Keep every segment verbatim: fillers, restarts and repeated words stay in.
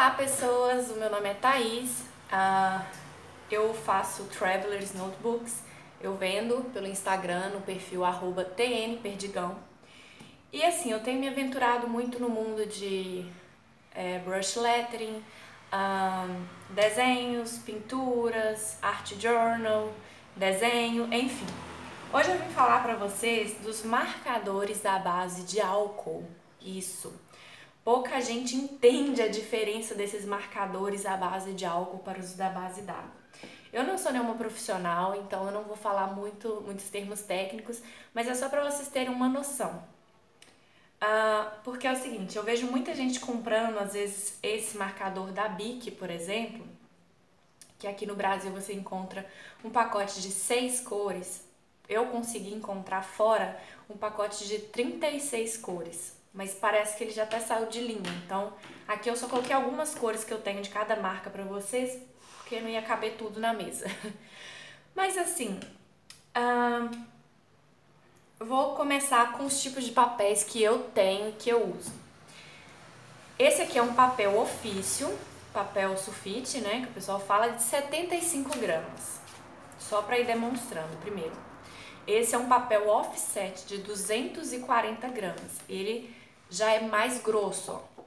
Olá pessoas, o meu nome é Thaís, uh, eu faço Travelers Notebooks, eu vendo pelo Instagram no perfil arroba tnperdigão. E assim, eu tenho me aventurado muito no mundo de é, brush lettering, um, desenhos, pinturas, art journal, desenho, enfim. Hoje eu vim falar para vocês dos marcadores à base de álcool, isso. Pouca gente entende a diferença desses marcadores à base de álcool para os da base d'água. Eu não sou nenhuma profissional, então eu não vou falar muito, muitos termos técnicos, mas é só para vocês terem uma noção. Uh, porque é o seguinte, eu vejo muita gente comprando, às vezes, esse marcador da Bic, por exemplo, que aqui no Brasil você encontra um pacote de seis cores. Eu consegui encontrar fora um pacote de trinta e seis cores. Mas parece que ele já até saiu de linha. Então, aqui eu só coloquei algumas cores que eu tenho de cada marca pra vocês, porque não ia caber tudo na mesa. Mas assim, uh, vou começar com os tipos de papéis que eu tenho e que eu uso. Esse aqui é um papel ofício, papel sulfite, né, que o pessoal fala, de setenta e cinco gramas. Só pra ir demonstrando primeiro. Esse é um papel offset de duzentos e quarenta gramas. Ele já é mais grosso, ó.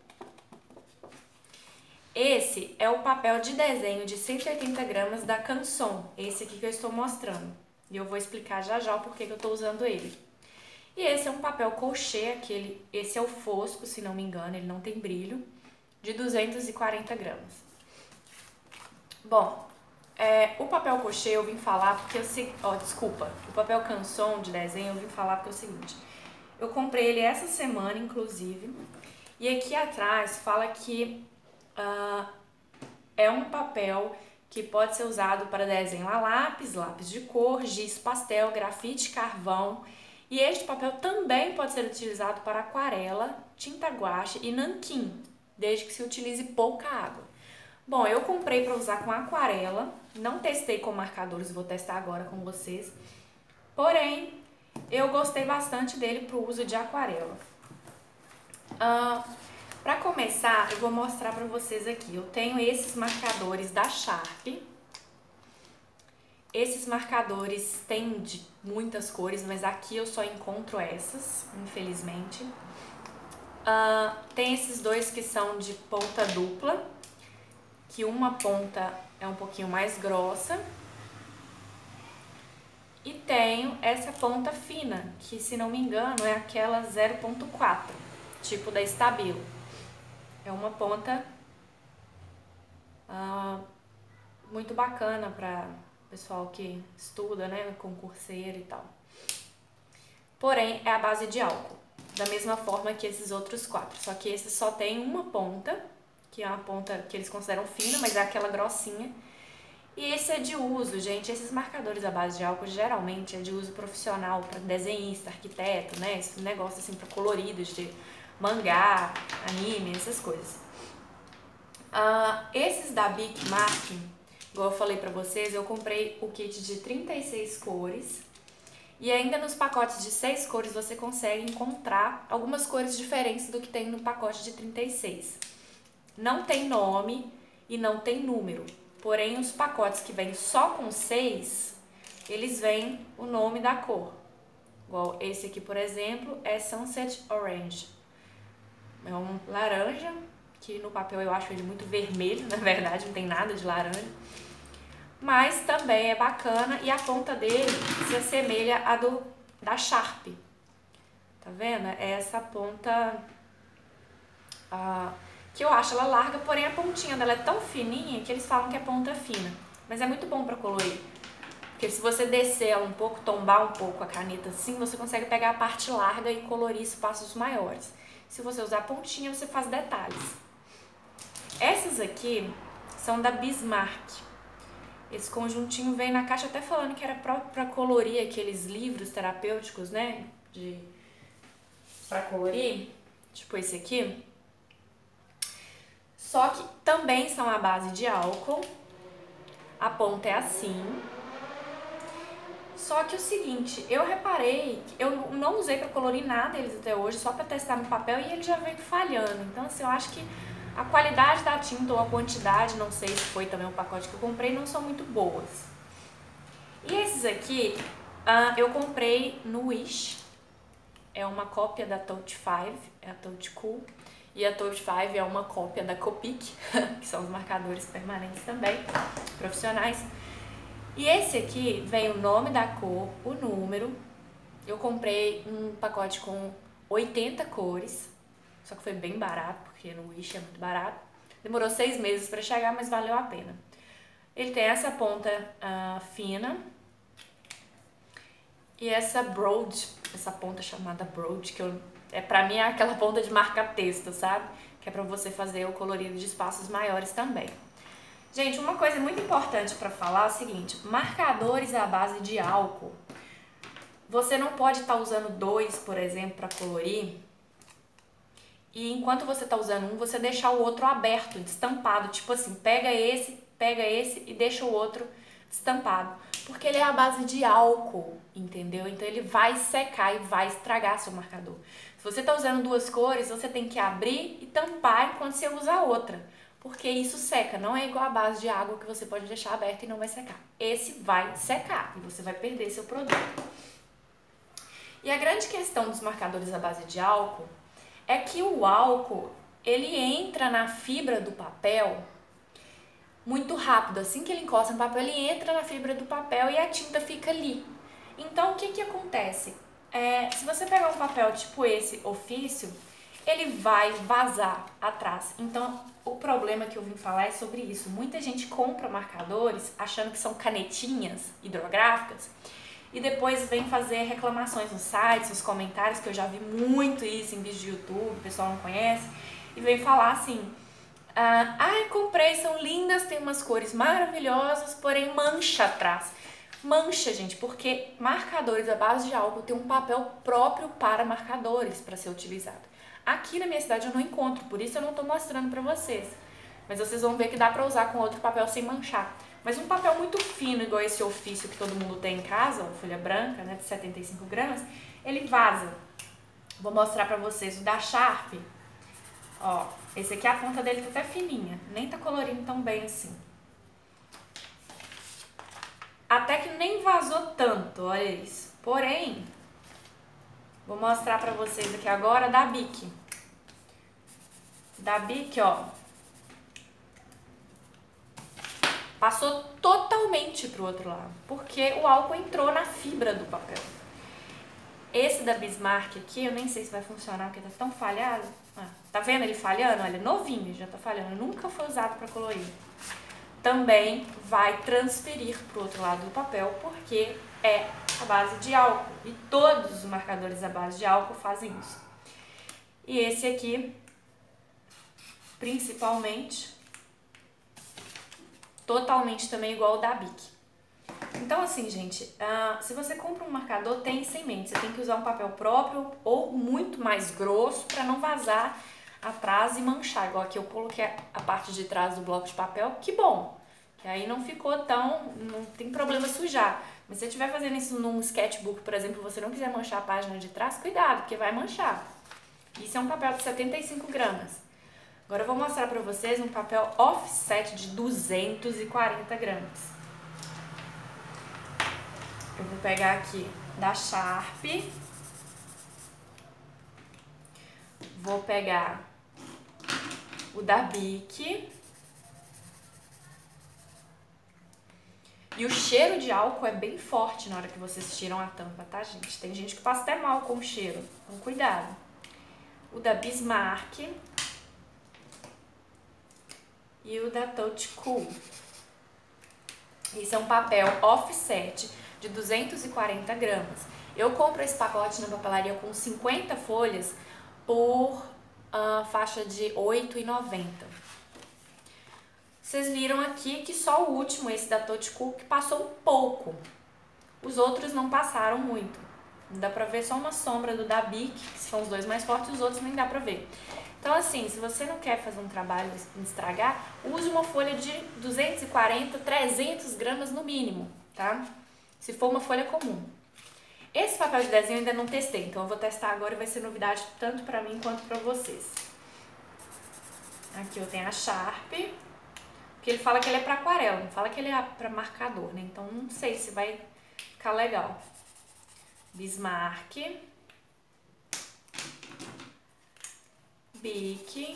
Esse é o papel de desenho de cento e oitenta gramas da Canson. Esse aqui que eu estou mostrando. E eu vou explicar já já o porquê que eu estou usando ele. E esse é um papel crochê, aquele, esse é o fosco, se não me engano, ele não tem brilho, de duzentos e quarenta gramas. Bom, é, o papel crochê eu vim falar porque eu sei, ó, desculpa, o papel Canson de desenho eu vim falar porque é o seguinte, eu comprei ele essa semana, inclusive, e aqui atrás fala que uh, é um papel que pode ser usado para desenho a lápis, lápis de cor, giz pastel, grafite, carvão, e este papel também pode ser utilizado para aquarela, tinta guache e nanquim, desde que se utilize pouca água. Bom, eu comprei para usar com aquarela, não testei com marcadores, vou testar agora com vocês, porém, eu gostei bastante dele para o uso de aquarela. Uh, para começar, eu vou mostrar para vocês aqui, eu tenho esses marcadores da Sharp. Esses marcadores têm de muitas cores, mas aqui eu só encontro essas, infelizmente. Uh, tem esses dois que são de ponta dupla, que uma ponta é um pouquinho mais grossa. E tenho essa ponta fina, que se não me engano é aquela zero ponto quatro, tipo da Stabilo. É uma ponta uh, muito bacana para pessoal que estuda, né, concurseiro e tal. Porém, é a base de álcool, da mesma forma que esses outros quatro, só que esse só tem uma ponta, que é uma ponta que eles consideram fina, mas é aquela grossinha. E esse é de uso, gente, esses marcadores à base de álcool geralmente é de uso profissional, para desenhista, arquiteto, né, esse negócio assim para coloridos, de mangá, anime, essas coisas. Uh, esses da Bic Marking, igual eu falei pra vocês, eu comprei o kit de trinta e seis cores e ainda nos pacotes de seis cores você consegue encontrar algumas cores diferentes do que tem no pacote de trinta e seis. Não tem nome e não tem número, porém os pacotes que vêm só com seis, eles vêm o nome da cor. Igual esse aqui, por exemplo, é Sunset Orange. É um laranja, que no papel eu acho ele muito vermelho, na verdade, não tem nada de laranja. Mas também é bacana e a ponta dele se assemelha à do, da Sharp. Tá vendo? É essa ponta uh, que eu acho ela larga, porém a pontinha dela é tão fininha que eles falam que é ponta fina. Mas é muito bom pra colorir. Porque se você descer ela um pouco, tombar um pouco a caneta assim, você consegue pegar a parte larga e colorir espaços maiores. Se você usar a pontinha, você faz detalhes. Essas aqui são da Bismarck. Esse conjuntinho vem na caixa até falando que era para colorir aqueles livros terapêuticos, né? De para colorir, tipo esse aqui. Só que também são à base de álcool. A ponta é assim. Só que o seguinte, eu reparei, eu não usei para colorir nada eles até hoje, só para testar no papel e ele já veio falhando. Então assim, eu acho que A qualidade da tinta ou a quantidade, não sei se foi também o pacote que eu comprei, não são muito boas. E esses aqui, uh, eu comprei no Wish. É uma cópia da Touch cinco, é a Touch Cool. E a Touch cinco é uma cópia da Copic, que são os marcadores permanentes também, profissionais. E esse aqui vem o nome da cor, o número. Eu comprei um pacote com oitenta cores, só que foi bem barato, porque no Wish é muito barato. Demorou seis meses para chegar, mas valeu a pena. Ele tem essa ponta uh, fina e essa broad, essa ponta chamada broad, que eu, é, pra mim é aquela ponta de marca-texto, sabe? Que é pra você fazer o colorido de espaços maiores também. Gente, uma coisa muito importante pra falar é o seguinte, marcadores à base de álcool. Você não pode estar usando dois, por exemplo, para colorir, e enquanto você está usando um, você deixar o outro aberto, destampado. Tipo assim, pega esse, pega esse e deixa o outro destampado. Porque ele é a base de álcool, entendeu? Então ele vai secar e vai estragar seu marcador. Se você está usando duas cores, você tem que abrir e tampar enquanto você usa a outra. Porque isso seca, não é igual a base de água que você pode deixar aberta e não vai secar. Esse vai secar e você vai perder seu produto. E a grande questão dos marcadores à base de álcool é que o álcool, ele entra na fibra do papel muito rápido. Assim que ele encosta no papel, ele entra na fibra do papel e a tinta fica ali. Então, o que que acontece? É, se você pegar um papel tipo esse, ofício, ele vai vazar atrás. Então, o problema que eu vim falar é sobre isso. Muita gente compra marcadores achando que são canetinhas hidrográficas e depois vem fazer reclamações nos sites, nos comentários, que eu já vi muito isso em vídeo de YouTube, o pessoal não conhece, e vem falar assim, ah, ai, comprei, são lindas, tem umas cores maravilhosas, porém mancha atrás. Mancha, gente, porque marcadores à base de álcool tem um papel próprio para marcadores para ser utilizado. Aqui na minha cidade eu não encontro, por isso eu não estou mostrando para vocês. Mas vocês vão ver que dá para usar com outro papel sem manchar. Mas um papel muito fino, igual esse ofício que todo mundo tem em casa, ó, folha branca, né, de setenta e cinco gramas, ele vaza. Vou mostrar pra vocês o da Sharp. Ó, esse aqui a ponta dele tá até fininha, nem tá colorindo tão bem assim. Até que nem vazou tanto, olha isso. Porém, vou mostrar pra vocês aqui agora da Bic. Da Bic, ó. Passou totalmente pro outro lado, porque o álcool entrou na fibra do papel. Esse da Bismarck aqui, eu nem sei se vai funcionar, porque tá tão falhado. Ah, tá vendo ele falhando? Olha, novinho, já tá falhando. Nunca foi usado para colorir. Também vai transferir pro outro lado do papel, porque é a base de álcool. E todos os marcadores à base de álcool fazem isso. E esse aqui, principalmente, totalmente também igual ao da Bic. Então assim, gente, uh, se você compra um marcador, tenha isso em mente. Você tem que usar um papel próprio ou muito mais grosso para não vazar atrás e manchar. Igual aqui eu coloquei a parte de trás do bloco de papel, que bom. Que aí não ficou tão... não tem problema sujar. Mas se você estiver fazendo isso num sketchbook, por exemplo, e você não quiser manchar a página de trás, cuidado, porque vai manchar. Isso é um papel de setenta e cinco gramas. Agora eu vou mostrar pra vocês um papel offset de duzentos e quarenta gramas. Eu vou pegar aqui da Sharp. Vou pegar o da Bic. E o cheiro de álcool é bem forte na hora que vocês tiram a tampa, tá, gente? Tem gente que passa até mal com o cheiro. Então, cuidado. O da Bismarck. E o da Touch Cool. Esse é um papel offset de duzentos e quarenta gramas. Eu compro esse pacote na papelaria com cinquenta folhas por uh, faixa de oito reais e noventa centavos. Vocês viram aqui que só o último, esse da Touch Cool, que passou um pouco. Os outros não passaram muito. Dá pra ver só uma sombra do da Bic, que são os dois mais fortes, os outros nem dá pra ver. Então assim, se você não quer fazer um trabalho de estragar, use uma folha de duzentos e quarenta, trezentos gramas no mínimo, tá? Se for uma folha comum. Esse papel de desenho eu ainda não testei, então eu vou testar agora e vai ser novidade tanto pra mim quanto pra vocês. Aqui eu tenho a Sharp, porque ele fala que ele é pra aquarela, não fala que ele é pra marcador, né? Então não sei se vai ficar legal. Bismarck, Bic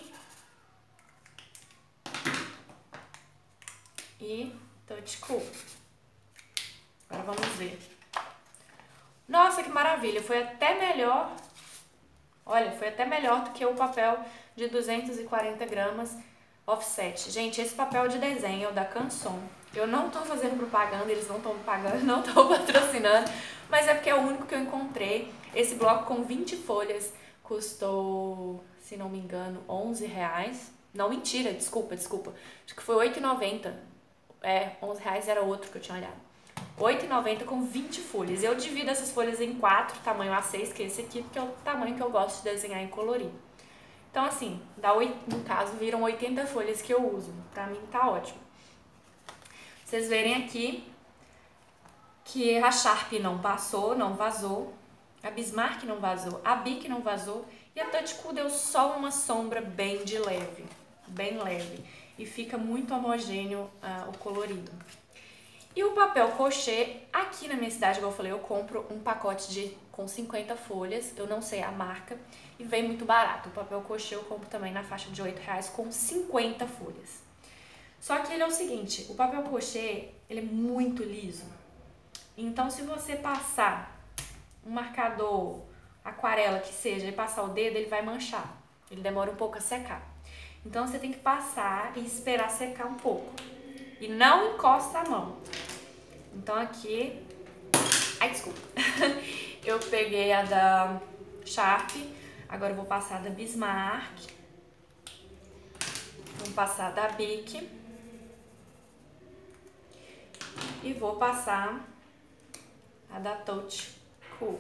e Touch Cool. Agora vamos ver. Nossa, que maravilha! Foi até melhor. Olha, foi até melhor do que o papel de duzentos e quarenta gramas offset. Gente, esse papel de desenho da Canson, eu não tô fazendo propaganda, eles não estão pagando, não estão patrocinando, mas é porque é o único que eu encontrei. Esse bloco com vinte folhas custou, se não me engano, onze reais. Não, mentira, desculpa, desculpa. Acho que foi oito reais e noventa centavos. É, onze reais era outro que eu tinha olhado. oito reais e noventa centavos com vinte folhas. Eu divido essas folhas em quatro, tamanho A seis, que é esse aqui, porque é o tamanho que eu gosto de desenhar e colorir. Então, assim, dá oito, no caso, viram oitenta folhas que eu uso. Pra mim tá ótimo. Vocês verem aqui que a Sharp não passou, não vazou. A Bismarck não vazou. A Bic não vazou. E a Touch Cool deu só uma sombra bem de leve. Bem leve. E fica muito homogêneo uh, o colorido. E o papel crochê, aqui na minha cidade, como eu falei, eu compro um pacote de, com cinquenta folhas, eu não sei a marca, e vem muito barato. O papel crochê eu compro também na faixa de oito reais com cinquenta folhas. Só que ele é o seguinte, o papel crochê, ele é muito liso. Então, se você passar um marcador, aquarela que seja, e passar o dedo, ele vai manchar. Ele demora um pouco a secar. Então, você tem que passar e esperar secar um pouco. E não encosta a mão. Então aqui... Ai, desculpa. Eu peguei a da Sharp. Agora eu vou passar a da Bismarck. Vou passar a da Bic. E vou passar a da Touch Cool.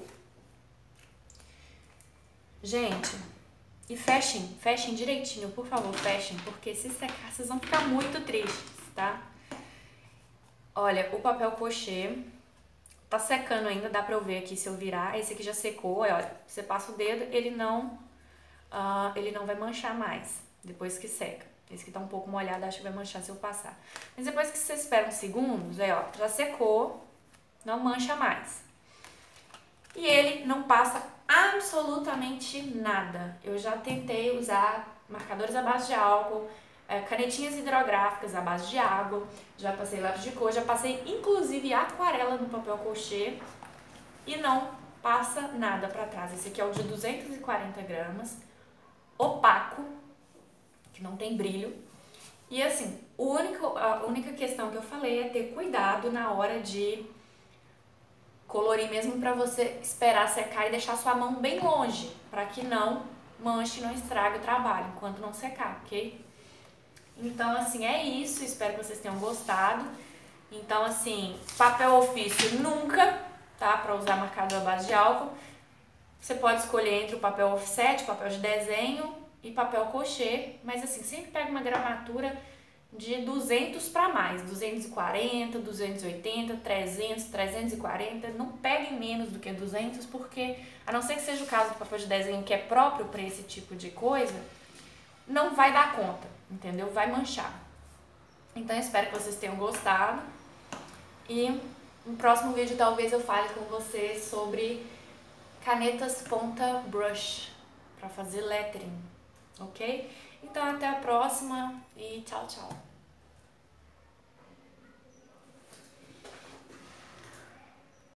Gente, e fechem, fechem direitinho, por favor, fechem. Porque se secar, vocês vão ficar muito tristes, tá? Olha, o papel crochê tá secando ainda, dá pra eu ver aqui se eu virar. Esse aqui já secou, olha, você passa o dedo, ele não, uh, ele não vai manchar mais, depois que seca. Esse aqui tá um pouco molhado, acho que vai manchar se eu passar. Mas depois que você espera uns segundos, aí, ó, já secou, não mancha mais. E ele não passa absolutamente nada. Eu já tentei usar marcadores à base de álcool, canetinhas hidrográficas à base de água, já passei lápis de cor, já passei inclusive aquarela no papel crochê e não passa nada pra trás. Esse aqui é o de duzentos e quarenta gramas, opaco, que não tem brilho. E assim, o único, a única questão que eu falei é ter cuidado na hora de colorir mesmo pra você esperar secar e deixar sua mão bem longe, pra que não manche e não estrague o trabalho enquanto não secar, ok? Então, assim, é isso. Espero que vocês tenham gostado. Então, assim, papel ofício nunca, tá? Pra usar marcador à base de álcool. Você pode escolher entre o papel offset, papel de desenho e papel crochê. Mas, assim, sempre pega uma gramatura de duzentos pra mais. duzentos e quarenta, duzentos e oitenta, trezentos, trezentos e quarenta. Não peguem menos do que duzentos, porque, a não ser que seja o caso do papel de desenho que é próprio pra esse tipo de coisa, não vai dar conta, entendeu? Vai manchar. Então, eu espero que vocês tenham gostado. E no próximo vídeo, talvez eu fale com vocês sobre canetas ponta brush para fazer lettering, ok? Então, até a próxima e tchau, tchau!